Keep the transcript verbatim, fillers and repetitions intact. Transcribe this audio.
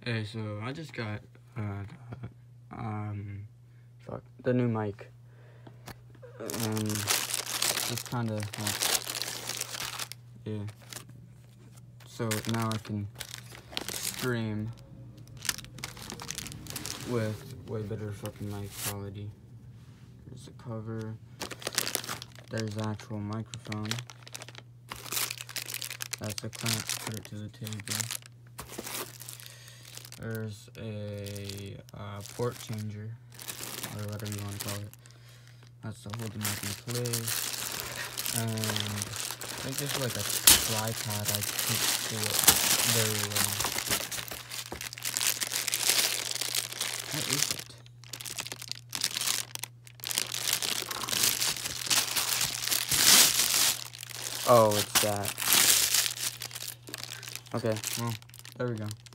Hey, so I just got, uh, um, fuck, the new mic, and just kind of, like, yeah, so now I can stream with way better fucking mic quality. There's a cover, there's the actual microphone, that's the clamp to put it to the table. There's a uh, port changer, or whatever you want to call it. That's to hold the mic in place. And I think there's like a tripod. I can't see it very well. What is it? Oh, it's that. Okay, well, there we go.